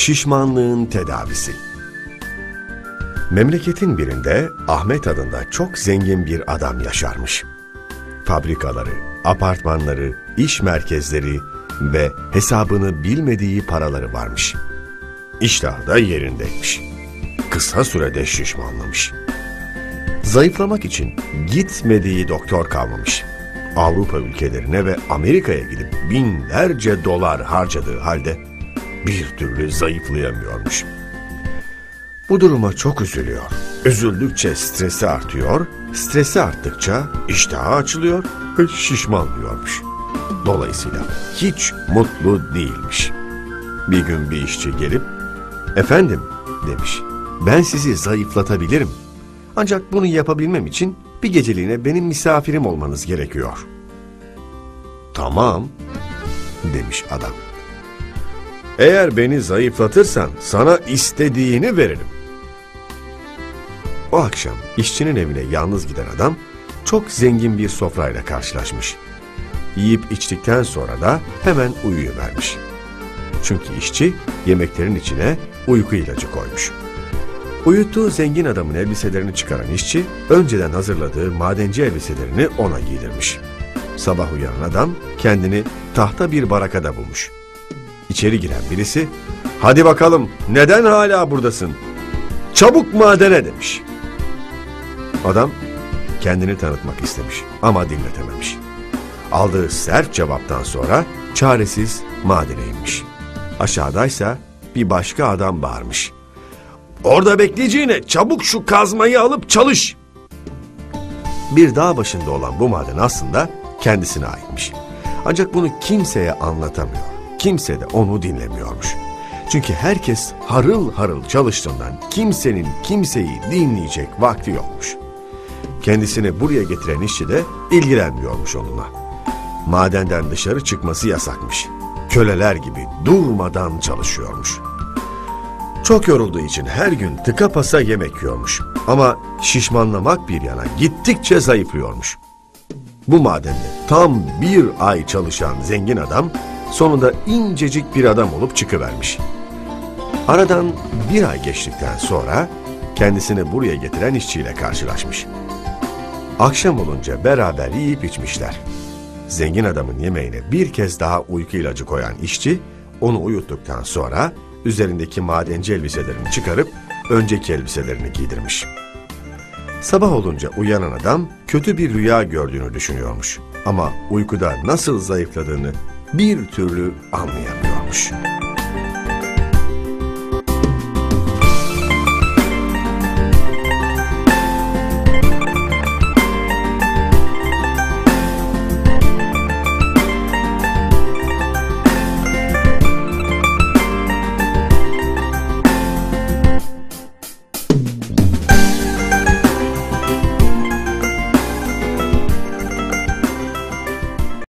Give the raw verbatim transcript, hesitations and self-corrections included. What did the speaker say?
Şişmanlığın tedavisi. Memleketin birinde Ahmet adında çok zengin bir adam yaşarmış. Fabrikaları, apartmanları, iş merkezleri ve hesabını bilmediği paraları varmış. İştahı da yerindeymiş. Kısa sürede şişmanlamış. Zayıflamak için gitmediği doktor kalmamış. Avrupa ülkelerine ve Amerika'ya gidip binlerce dolar harcadığı halde bir türlü zayıflayamıyormuş. Bu duruma çok üzülüyor. Üzüldükçe stresi artıyor, stresi arttıkça iştahı açılıyor ve şişmanlıyormuş. Dolayısıyla hiç mutlu değilmiş. Bir gün bir işçi gelip, "Efendim," demiş, "ben sizi zayıflatabilirim. Ancak bunu yapabilmem için bir geceliğine benim misafirim olmanız gerekiyor." "Tamam," demiş adam. "Eğer beni zayıflatırsan sana istediğini veririm." O akşam işçinin evine yalnız giden adam çok zengin bir sofrayla karşılaşmış. Yiyip içtikten sonra da hemen uyuyuvermiş. Çünkü işçi yemeklerin içine uyku ilacı koymuş. Uyuttuğu zengin adamın elbiselerini çıkaran işçi önceden hazırladığı madenci elbiselerini ona giydirmiş. Sabah uyanan adam kendini tahta bir barakada bulmuş. İçeri giren birisi, "Hadi bakalım, neden hala buradasın? Çabuk madene," demiş. Adam kendini tanıtmak istemiş ama dinletememiş. Aldığı sert cevaptan sonra çaresiz madene inmiş. Aşağıdaysa bir başka adam bağırmış. "Orada bekleyeceğine çabuk şu kazmayı alıp çalış." Bir dağ başında olan bu maden aslında kendisine aitmiş. Ancak bunu kimseye anlatamıyor. Kimse de onu dinlemiyormuş. Çünkü herkes harıl harıl çalıştığından kimsenin kimseyi dinleyecek vakti yokmuş. Kendisini buraya getiren işçi de ilgilenmiyormuş onunla. Madenden dışarı çıkması yasakmış. Köleler gibi durmadan çalışıyormuş. Çok yorulduğu için her gün tıka basa yemek yiyormuş. Ama şişmanlamak bir yana gittikçe zayıflıyormuş. Bu madende tam bir ay çalışan zengin adam sonunda incecik bir adam olup çıkıvermiş. Aradan bir ay geçtikten sonra kendisini buraya getiren işçiyle karşılaşmış. Akşam olunca beraber yiyip içmişler. Zengin adamın yemeğine bir kez daha uyku ilacı koyan işçi onu uyuttuktan sonra üzerindeki madenci elbiselerini çıkarıp önceki elbiselerini giydirmiş. Sabah olunca uyanan adam kötü bir rüya gördüğünü düşünüyormuş. Ama uykuda nasıl zayıfladığını bir türlü anlayamıyormuş.